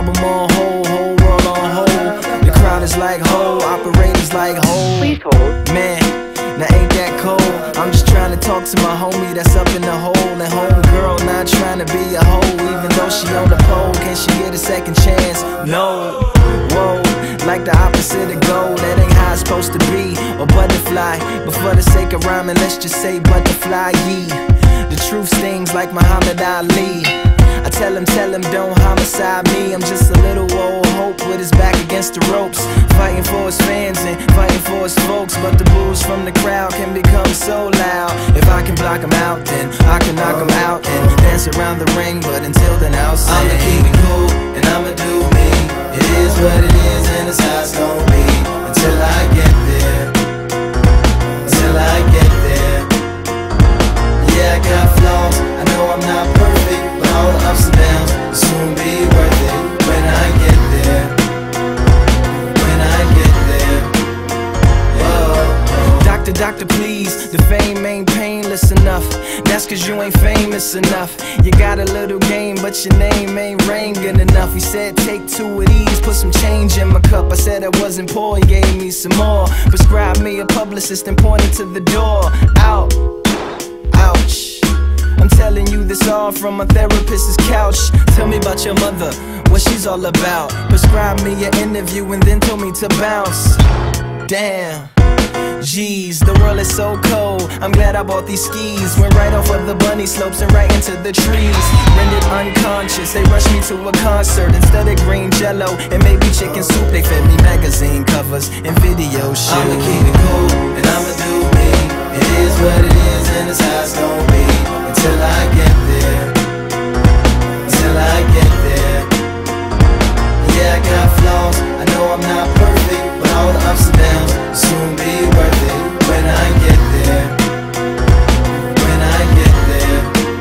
album on hold, whole world on hold. The crowd is like ho, operators like ho. Please hold. Man, now ain't that cold? I'm just trying to talk to my homie that's up in the hole. And homegirl not trying to be a hoe, even though she on the pole. Can she get a second chance? No. Whoa, like the opposite of gold. That ain't how it's supposed to be. Or butterfly, but for the sake of rhyming, let's just say butterfly, yee. The truth stings like Muhammad Ali. I tell him, don't homicide me. I'm just a little old hope with his back against the ropes, fighting for his fans and fighting for his folks. But the boos from the crowd can become so loud. If I can block them out, then I can knock them out and dance around the ring. But until then, I'll say I'ma keep it cool and I'ma do me. It is what it is and it's how it's gonna be until I get there. Until I get there. Yeah, I got flaws, I know I'm not perfect, but all the ups and downs will soon be worth it when I get there. When I get there. Whoa. Doctor, please, the fame ain't painless enough. That's cause you ain't famous enough. You got a little game, but your name ain't ringing enough. He said take two of these, put some change in my cup. I said I wasn't poor, he gave me some more. Prescribed me a publicist and pointed to the door. Out. Ouch. I'm telling you this all from a therapist's couch. Tell me about your mother, what she's all about. Prescribe me an interview and then told me to bounce. Damn. Jeez, the world is so cold. I'm glad I bought these skis. Went right off of the bunny slopes and right into the trees. Rendered unconscious, they rushed me to a concert. Instead of green jello and maybe chicken soup, they fed me magazine covers and video shoots. I'ma keep it cool and I'ma do me. It is what it is and it's how it's gonna be until I get there. Until I get there. Yeah, I got flaws, I know I'm not perfect, but all the ups and downs will soon be worth it when I get there. When I get there.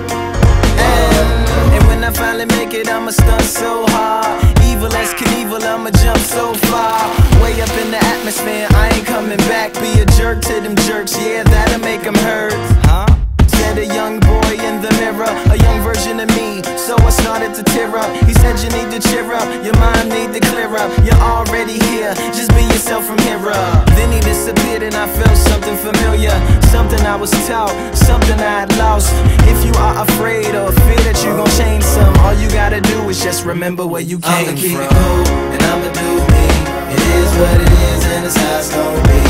And when I finally make it, I'ma stunt so hard. Evil as Knievel, I'ma jump so far. Way up in the atmosphere, I ain't coming back. Be a jerk to them jerks, yeah, that'll make them hurt. Huh? Said a young boy in the mirror, a young version of me, so I started to tear up. He said you need to cheer up, your mind need to clear up. You're already here, just be yourself from here up. Then he disappeared and I felt something familiar, something I was taught, something I had lost. If you are afraid or fear that you gon' change some, all you gotta do is just remember where you came from. I'ma keep it cool and I'ma do me. It is what it is and it's how it's gonna be